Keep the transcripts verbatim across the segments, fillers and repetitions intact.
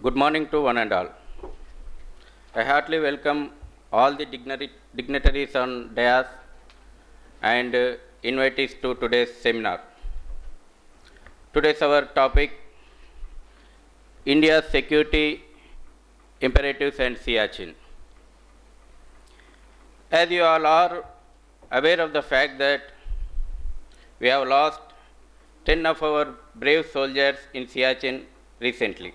Good morning to one and all. I heartily welcome all the dignitaries on dais and uh, invitees to today's seminar. Today's our topic, India's security imperatives and Siachen. As you all are aware of the fact that we have lost ten of our brave soldiers in Siachen recently.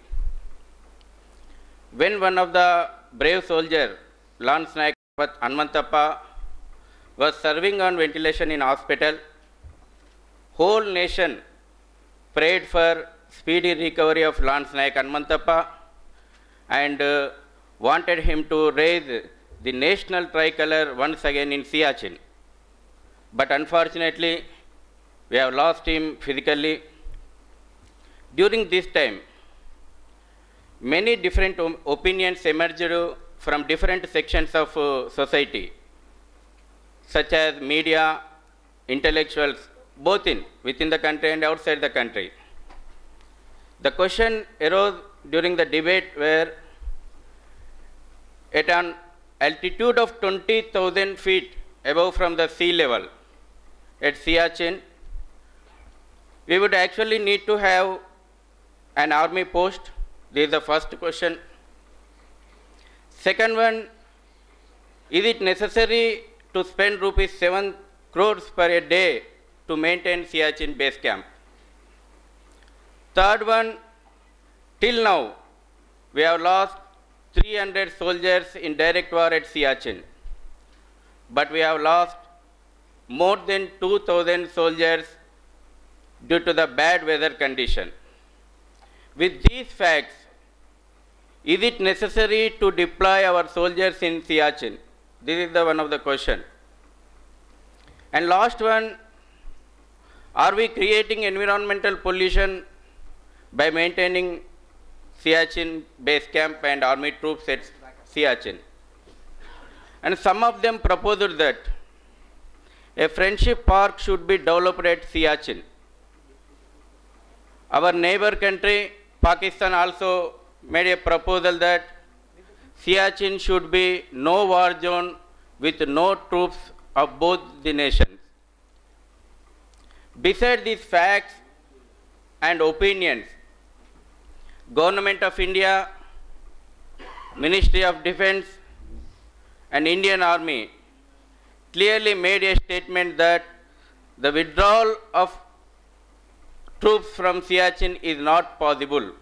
When one of the brave soldiers, Lance Naik Hanmantappa, was serving on ventilation in hospital, whole nation prayed for speedy recovery of Lance Naik Hanmantappa and uh, wanted him to raise the national tricolor once again in Siachen. But unfortunately, we have lost him physically. During this time, many different opinions emerged from different sections of uh, society, such as media, intellectuals, both in within the country and outside the country. The question arose during the debate where at an altitude of twenty thousand feet above from the sea level at Siachen, we would actually need to have an army post. This is the first question. Second one, is it necessary to spend rupees seven crores per a day to maintain Siachen base camp? Third one, till now, we have lost three hundred soldiers in direct war at Siachen, but we have lost more than two thousand soldiers due to the bad weather condition. With these facts, is it necessary to deploy our soldiers in Siachen? This is the one of the question. And last one, are we creating environmental pollution by maintaining Siachen base camp and army troops at Siachen? And some of them proposed that a friendship park should be developed at Siachen. Our neighbor country, Pakistan, also made a proposal that Siachen should be no war zone with no troops of both the nations. Besides these facts and opinions, Government of India, Ministry of Defence and Indian Army clearly made a statement that the withdrawal of troops from Siachen is not possible.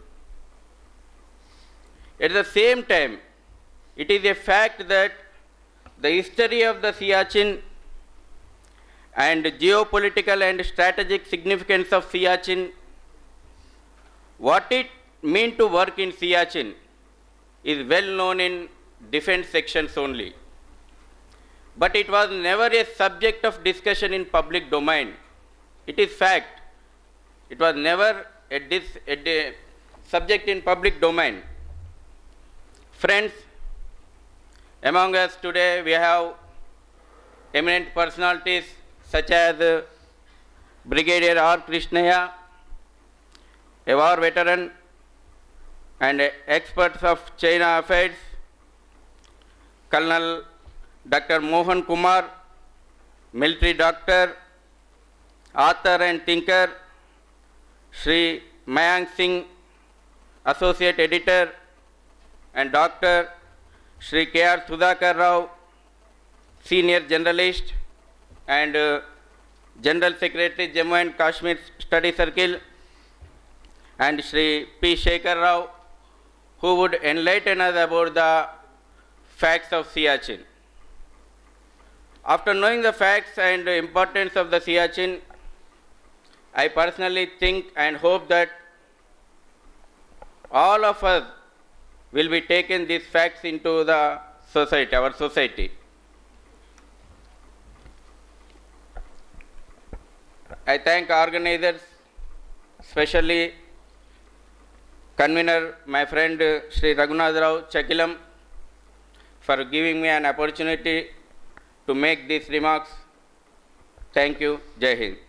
At the same time, it is a fact that the history of the Siachen and geopolitical and strategic significance of Siachen, what it means to work in Siachen, is well known in defense sections only. But it was never a subject of discussion in public domain. It is fact. It was never a, dis, a subject in public domain. Friends, among us today we have eminent personalities such as uh, Brigadier R. Krishnaya, a war veteran and uh, experts of China affairs, Colonel Doctor Mohan Kumar, military doctor, author and thinker, Shri Mayank Singh, associate editor, and Doctor Shri K R Sudhakar Rao, senior journalist and uh, General Secretary Jammu and Kashmir Study Circle, and Shri P. Shekhar Rao, who would enlighten us about the facts of Siachen. After knowing the facts and the importance of the Siachen, I personally think and hope that all of us will be taking these facts into the society, our society. I thank organizers, especially convener, my friend uh, Shri Raghunath Rao Chakilam, for giving me an opportunity to make these remarks. Thank you. Jai Hind.